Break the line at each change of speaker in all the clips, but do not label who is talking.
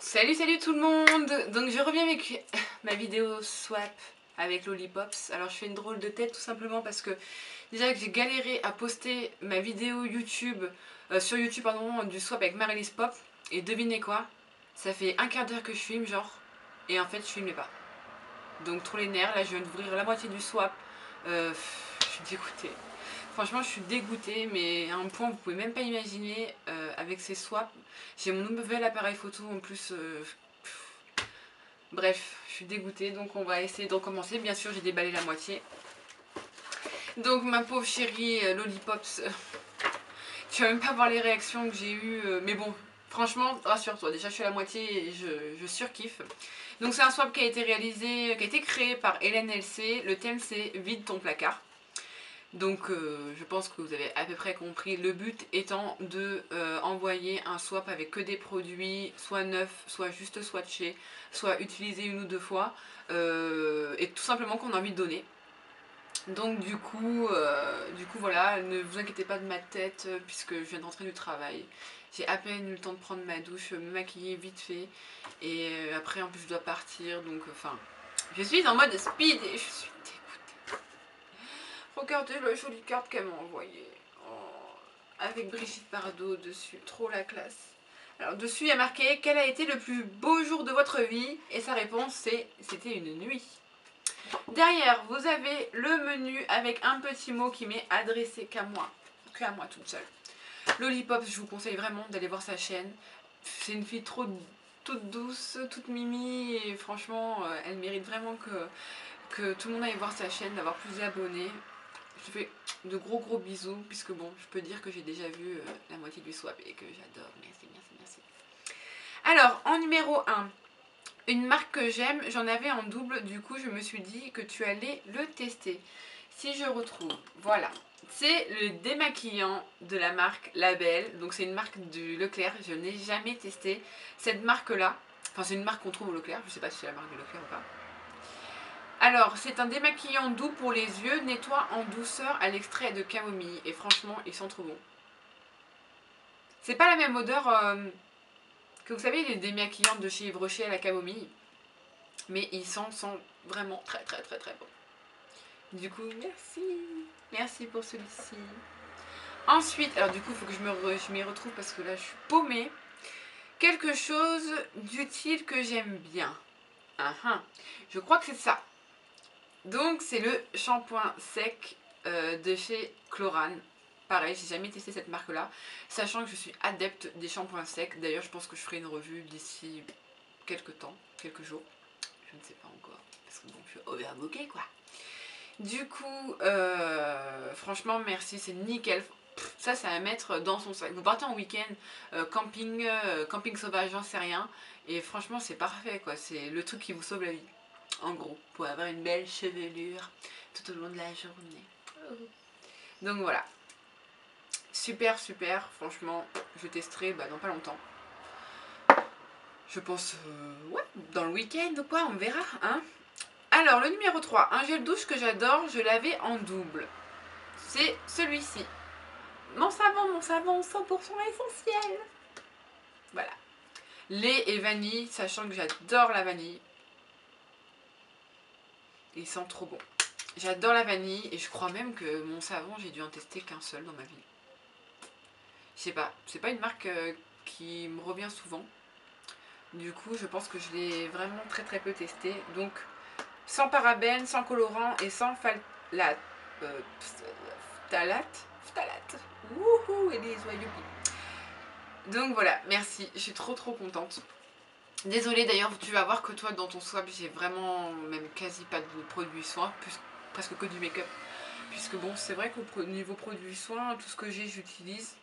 Salut tout le monde. Donc je reviens avec ma vidéo swap avec Lollipops. Alors je fais une drôle de tête tout simplement parce que déjà que j'ai galéré à poster ma vidéo YouTube sur YouTube pardon, du swap avec Marylis Pop. Et devinez quoi, ça fait un quart d'heure que je filme genre, et en fait je filmais pas. Donc trop les nerfs, là je viens d'ouvrir la moitié du swap. Je suis dégoûtée. Franchement, je suis dégoûtée, mais à un point vous pouvez même pas imaginer avec ces swaps. J'ai mon nouvel appareil photo en plus. Bref, je suis dégoûtée, donc on va essayer de recommencer. Bien sûr, j'ai déballé la moitié. Donc ma pauvre chérie Lollipops, tu vas même pas voir les réactions que j'ai eues. Mais bon, franchement, rassure-toi, déjà je suis à la moitié et je surkiffe. Donc c'est un swap qui a été réalisé, qui a été créé par Hélène LC. Le thème c'est Vide ton placard. Donc je pense que vous avez à peu près compris. Le but étant de envoyer un swap avec que des produits soit neufs, soit juste swatchés, soit utilisés une ou deux fois, et tout simplement qu'on a envie de donner. Donc du coup voilà, ne vous inquiétez pas de ma tête puisque je viens de rentrer du travail. J'ai à peine eu le temps de prendre ma douche, me maquiller vite fait, et après en plus je dois partir, donc enfin je suis en mode speed et je suis dégoûtée. Regardez la jolie carte qu'elle m'a envoyée. Oh, avec Brigitte Bardot dessus. Trop la classe. Alors dessus il y a marqué quel a été le plus beau jour de votre vie, et sa réponse c'est c'était une nuit. Derrière vous avez le menu avec un petit mot qui m'est adressé qu'à moi toute seule. Lollipops, je vous conseille vraiment d'aller voir sa chaîne. C'est une fille toute douce, toute mimi, et franchement elle mérite vraiment que tout le monde aille voir sa chaîne, d'avoir plus d'abonnés. Je fais de gros bisous, puisque bon, je peux dire que j'ai déjà vu la moitié du swap et que j'adore. Merci. Alors, en numéro 1, une marque que j'aime, j'en avais en double, du coup je me suis dit que tu allais le tester. Si je retrouve, voilà. C'est le démaquillant de la marque Label, donc c'est une marque du Leclerc, je n'ai jamais testé cette marque-là. Enfin, c'est une marque qu'on trouve au Leclerc, je ne sais pas si c'est la marque de Leclerc ou pas. Alors, c'est un démaquillant doux pour les yeux, nettoie en douceur à l'extrait de camomille. Et franchement, il sent trop bon. C'est pas la même odeur que vous savez, les démaquillants de chez Yves Rocher à la camomille. Mais il sent vraiment très bon. Du coup, merci pour celui-ci. Ensuite, alors du coup, il faut que je m'y retrouve parce que là, je suis paumée. Quelque chose d'utile que j'aime bien. Je crois que c'est ça. Donc c'est le shampoing sec de chez Chlorane. Pareil, j'ai jamais testé cette marque là, sachant que je suis adepte des shampoings secs. D'ailleurs je pense que je ferai une revue d'ici quelques jours. Je ne sais pas encore, parce que bon, je suis overbookée quoi. Du coup, franchement merci, c'est nickel. Ça c'est à mettre dans son sac. Vous partez en week-end, camping sauvage, j'en sais rien. Et franchement c'est parfait quoi, c'est le truc qui vous sauve la vie. En gros, pour avoir une belle chevelure tout au long de la journée. Donc voilà. Super, franchement, je testerai dans pas longtemps. Je pense, ouais, dans le week-end ou quoi, on verra, hein. Alors, le numéro 3, un gel douche que j'adore, je l'avais en double. C'est celui-ci. Mon savon 100% essentiel. Voilà. Lait et vanille, sachant que j'adore la vanille. Il sent trop bon. J'adore la vanille et je crois même que mon savon, j'ai dû en tester qu'un seul dans ma vie. Je sais pas, c'est pas une marque qui me revient souvent. Du coup, je pense que je l'ai vraiment très peu testé. Donc, sans parabènes, sans colorant et sans phthalate. Phthalate. Wouhou, et les joyeux. Donc voilà, merci. Je suis trop contente. Désolée d'ailleurs, tu vas voir que toi dans ton swap j'ai vraiment même quasi pas de produits soins, presque que du make-up. Puisque bon, c'est vrai qu'au niveau produits soins, tout ce que j'utilise.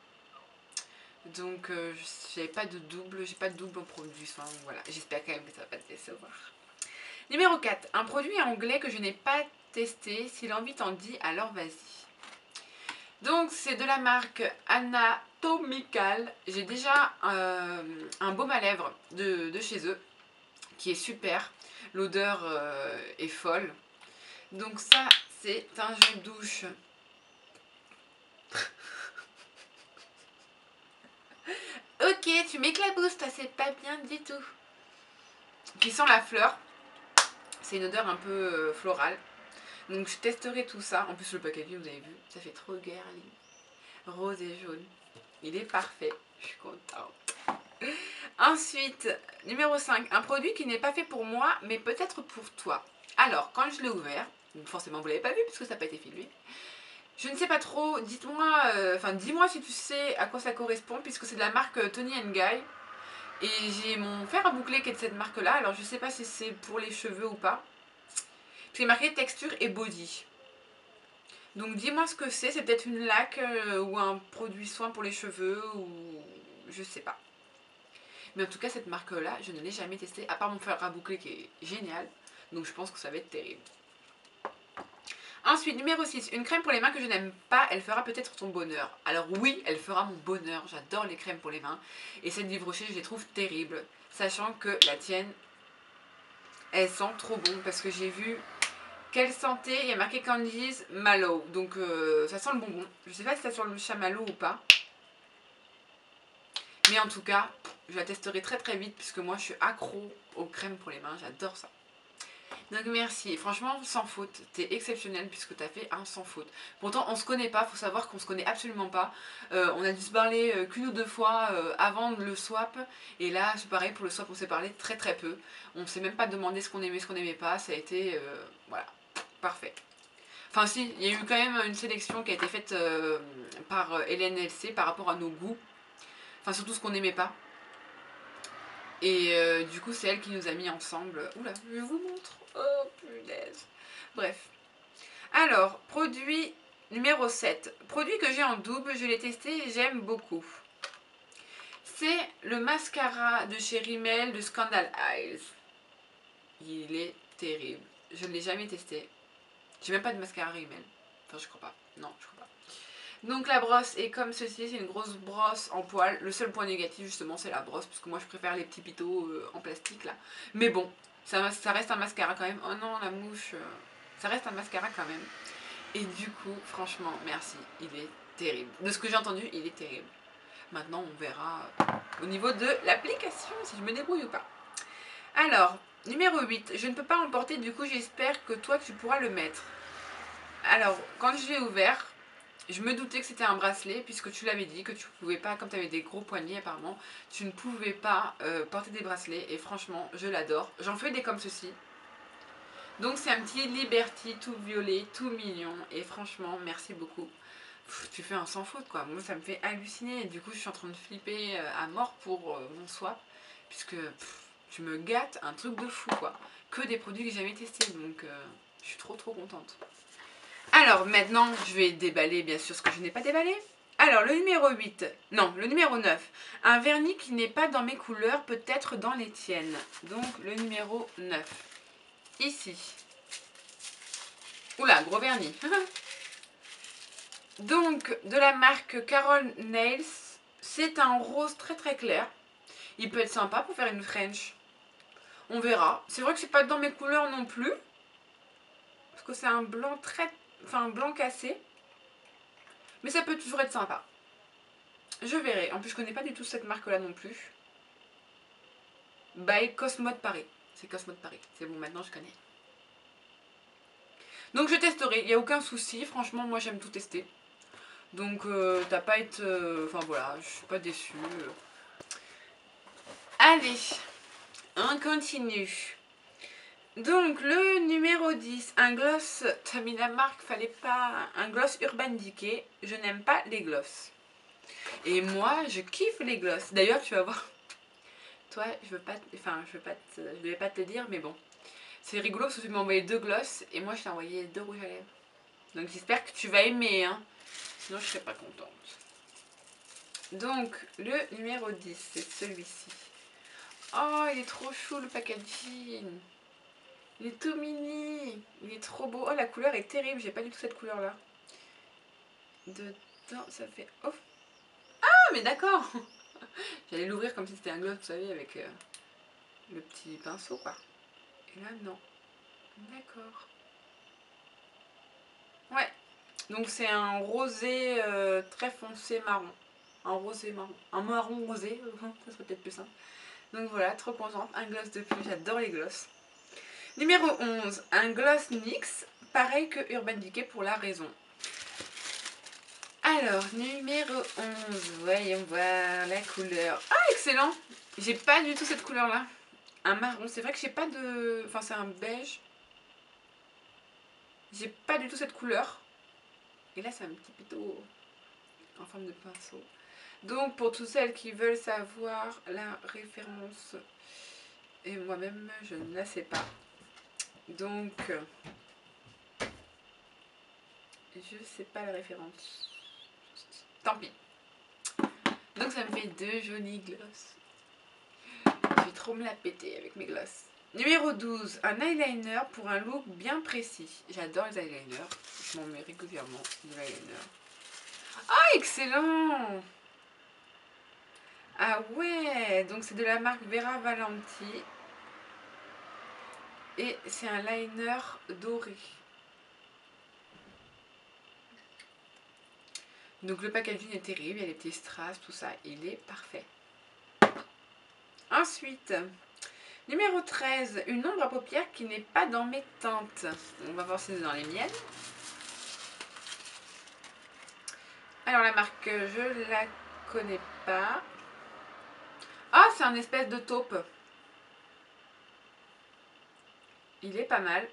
Donc j'ai pas de double en produits soins. Voilà, j'espère quand même que ça va pas te décevoir. Numéro 4, un produit anglais que je n'ai pas testé. Si l'envie t'en dit, alors vas-y. Donc c'est de la marque Anatomical. J'ai déjà un baume à lèvres de chez eux qui est super. L'odeur est folle. Donc ça c'est un gel douche. Ok, tu m'éclabousses, toi, c'est pas bien du tout. Qui sent la fleur. C'est une odeur un peu florale. Donc je testerai tout ça. En plus le packaging, vous avez vu, ça fait trop girly. Rose et jaune. Il est parfait. Je suis contente. Ensuite, numéro 5. Un produit qui n'est pas fait pour moi, mais peut-être pour toi. Alors, quand je l'ai ouvert, forcément vous ne l'avez pas vu puisque ça n'a pas été filmé. Je ne sais pas trop, dites-moi, dis-moi si tu sais à quoi ça correspond puisque c'est de la marque Toni & Guy. Et j'ai mon fer à boucler qui est de cette marque-là. Alors je ne sais pas si c'est pour les cheveux ou pas. C'est marqué texture et body. Donc dis-moi ce que c'est peut-être une laque ou un produit soin pour les cheveux ou je sais pas. Mais en tout cas cette marque là je ne l'ai jamais testée à part mon fer à boucler qui est génial. Donc je pense que ça va être terrible. Ensuite numéro 6, une crème pour les mains que je n'aime pas, elle fera peut-être ton bonheur. Alors oui, elle fera mon bonheur, j'adore les crèmes pour les mains. Et celle d'Yves Rocher je les trouve terribles. Sachant que la tienne, elle sent trop bon parce que j'ai vu quelle sentait, il y a marqué Candies Mallow. Donc ça sent le bonbon. Je sais pas si ça sent le chamallow ou pas. Mais en tout cas, je la testerai très très vite puisque moi je suis accro aux crèmes pour les mains. J'adore ça. Donc merci. Franchement, sans faute. T'es exceptionnel puisque t'as fait un sans faute. Pourtant, on se connaît pas. Faut savoir qu'on se connaît absolument pas. On a dû se parler qu'une ou deux fois avant le swap. Et là, c'est pareil pour le swap. On s'est parlé très très peu. On s'est même pas demandé ce qu'on aimait, ce qu'on n'aimait pas. Ça a été... voilà. Parfait. Enfin si, il y a eu quand même une sélection qui a été faite par Hélène LC par rapport à nos goûts. Enfin surtout ce qu'on n'aimait pas. Et du coup c'est elle qui nous a mis ensemble. Oula, je vous montre. Oh punaise. Bref. Alors, produit numéro 7. Produit que j'ai en double, je l'ai testé et j'aime beaucoup. C'est le mascara de chez Rimmel de Scandal Eyes. Il est terrible. Je ne l'ai jamais testé. J'ai même pas de mascara Rimmel. Enfin, je crois pas. Non, je crois pas. Donc la brosse est comme ceci, c'est une grosse brosse en poil. Le seul point négatif justement c'est la brosse, parce que moi je préfère les petits pitots en plastique là. Mais bon, ça reste un mascara quand même. Oh non, la mouche, ça reste un mascara quand même. Et du coup, franchement, merci, il est terrible. De ce que j'ai entendu, il est terrible. Maintenant, on verra au niveau de l'application, si je me débrouille ou pas. Alors, numéro 8, je ne peux pas emporter, du coup j'espère que toi tu pourras le mettre. Alors, quand je l'ai ouvert, je me doutais que c'était un bracelet, puisque tu l'avais dit, que tu pouvais pas, comme tu avais des gros poignets apparemment, tu ne pouvais pas porter des bracelets, et franchement, je l'adore. J'en fais des comme ceci. Donc c'est un petit Liberty tout violet, tout mignon, et franchement, merci beaucoup. Tu fais un sans faute quoi, moi ça me fait halluciner, et du coup je suis en train de flipper à mort pour mon swap, puisque tu me gâtes un truc de fou quoi. Que des produits que j'ai jamais testés, donc je suis trop contente. Alors maintenant, je vais déballer bien sûr ce que je n'ai pas déballé. Alors le numéro 8, non, le numéro 9. Un vernis qui n'est pas dans mes couleurs, peut-être dans les tiennes. Donc le numéro 9. Ici. Oula, gros vernis. Donc de la marque Carol Nails. C'est un rose très clair. Il peut être sympa pour faire une French. On verra. C'est vrai que c'est pas dans mes couleurs non plus. Parce que c'est un blanc un blanc cassé. Mais ça peut toujours être sympa. Je verrai. En plus, je connais pas du tout cette marque-là non plus. By Cosmode Paris. C'est Cosmode Paris. C'est bon, maintenant je connais. Donc je testerai. Il n'y a aucun souci. Franchement, moi j'aime tout tester. Donc t'as pas à être... Enfin voilà, je suis pas déçue. Allez, on continue. Donc le numéro 10, un gloss, t'as mis la marque, fallait pas, un gloss Urban Decay, je n'aime pas les gloss. Et moi, je kiffe les gloss. D'ailleurs, tu vas voir, toi, je vais pas te le dire, mais bon. C'est rigolo parce que tu m'as envoyé 2 gloss et moi je t'ai envoyé 2 rouges à lèvres. Donc j'espère que tu vas aimer, hein. Sinon je serais pas contente. Donc le numéro 10, c'est celui-ci. Oh, il est trop chou le packaging. Il est tout mini. Il est trop beau. Oh, la couleur est terrible. J'ai pas du tout cette couleur là. Dedans, ça fait... Oh. Ah, mais d'accord. J'allais l'ouvrir comme si c'était un gloss, vous savez, avec le petit pinceau quoi. Et là, non. D'accord. Ouais. Donc c'est un rosé très foncé marron. un rosé marron, un marron rosé, ça serait peut-être plus simple. Donc voilà, trop contente, un gloss de plus, j'adore les gloss. Numéro 11, un gloss NYX, pareil que Urban Decay pour la raison. Alors, numéro 11, voyons voir la couleur. Ah, excellent! J'ai pas du tout cette couleur-là. Un marron, c'est vrai que j'ai pas de... Enfin, c'est un beige. J'ai pas du tout cette couleur. Et là, c'est un petit péto en forme de pinceau. Donc, pour toutes celles qui veulent savoir la référence, et moi-même, je ne la sais pas. Donc, je sais pas la référence. Tant pis. Donc, ça me fait 2 jolis gloss. Je vais trop me la péter avec mes gloss. Numéro 12, un eyeliner pour un look bien précis. J'adore les eyeliners. Je m'en mets régulièrement de l'eyeliner. Ah, excellent! Ah ouais, donc c'est de la marque Vera Valenti. Et c'est un liner doré. Donc le packaging est terrible, il y a les petits strass, tout ça, il est parfait. Ensuite, numéro 13, une ombre à paupières qui n'est pas dans mes teintes. On va voir si c'est dans les miennes. Alors la marque, je la connais pas. Ah, c'est un espèce de taupe. Il est pas mal.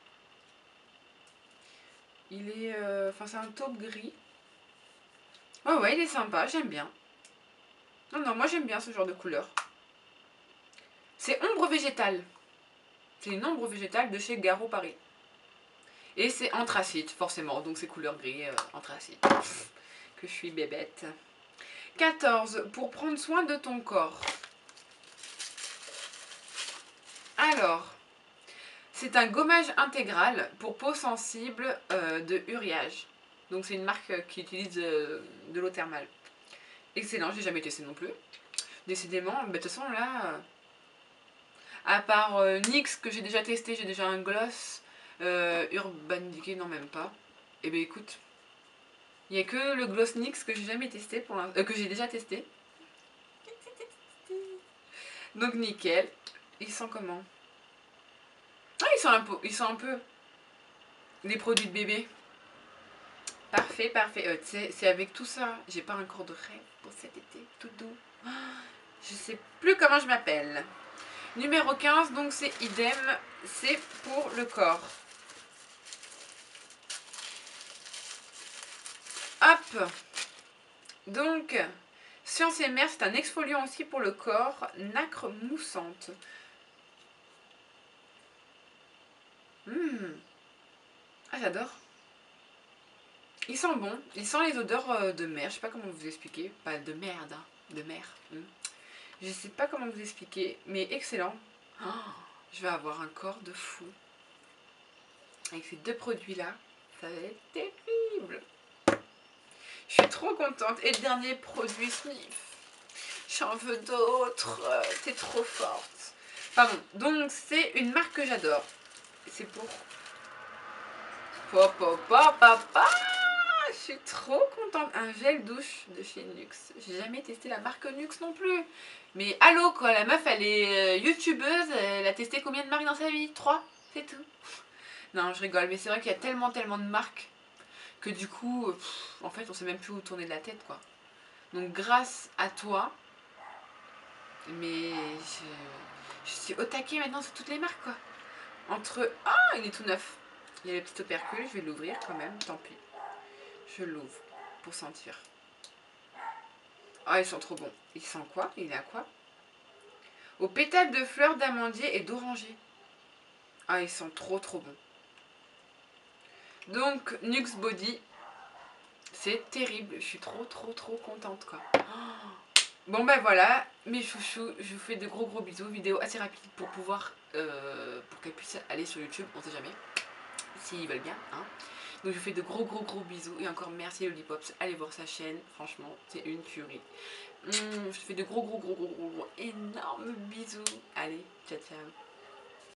Il est... Enfin, c'est un taupe gris. Oh ouais, il est sympa, j'aime bien. Non, moi j'aime bien ce genre de couleur. C'est ombre végétale. C'est une ombre végétale de chez Garo Paris. Et c'est anthracite, forcément. Donc c'est couleur gris, anthracite. Que je suis bébête. 14. Pour prendre soin de ton corps. Alors, c'est un gommage intégral pour peau sensible de Uriage. Donc c'est une marque qui utilise de l'eau thermale. Excellent, je n'ai jamais testé non plus. Décidément, de toute façon là, à part NYX que j'ai déjà testé, j'ai déjà un gloss. Urban Decay, non même pas. Et ben écoute, il n'y a que le gloss NYX que j'ai jamais testé pour que j'ai déjà testé. Donc nickel. Ils sont comment? Ah, ils sont un peu les produits de bébé. Parfait, parfait. C'est avec tout ça. J'ai pas un corps de rêve pour cet été, tout doux. Je sais plus comment je m'appelle. Numéro 15, donc c'est idem. C'est pour le corps. Hop. Donc, Science et Mère, c'est un exfoliant aussi pour le corps. Nacre moussante. Ah, j'adore. Il sent bon. Il sent les odeurs de mer. Je sais pas comment vous expliquer. Pas de merde, hein. De mer. Je sais pas comment vous expliquer. Mais excellent. Oh, je vais avoir un corps de fou. Avec ces deux produits-là. Ça va être terrible. Je suis trop contente. Et le dernier produit Sniff. J'en veux d'autres. T'es trop forte. Pardon. Donc, c'est une marque que j'adore. C'est pour... Papa. Je suis trop contente. Un gel douche de chez NYX. J'ai jamais testé la marque NYX non plus. Mais allô quoi, la meuf elle est youtubeuse. Elle a testé combien de marques dans sa vie? 3, c'est tout. Non, je rigole. Mais c'est vrai qu'il y a tellement de marques que du coup, en fait, on sait même plus où tourner de la tête quoi. Donc grâce à toi, mais je suis au taquet maintenant sur toutes les marques quoi. Entre... Ah, il est tout neuf. Il y a le petit opercule, je vais l'ouvrir quand même, tant pis. Je l'ouvre pour sentir. Ah, ils sont trop bons. Ils sentent quoi? Il est à quoi? Aux pétales de fleurs d'amandier et d'oranger. Ah, ils sont trop bons. Donc, NYX Body, c'est terrible. Je suis trop contente quoi. Bon ben voilà, mes chouchous, je vous fais de gros bisous. Vidéo assez rapide pour pouvoir, pour qu'elle puisse aller sur YouTube, on sait jamais. S'ils veulent bien, hein. Donc je vous fais de gros bisous. Et encore merci Lollipops, allez voir sa chaîne, franchement, c'est une tuerie. Je te fais de gros énormes bisous. Allez, ciao.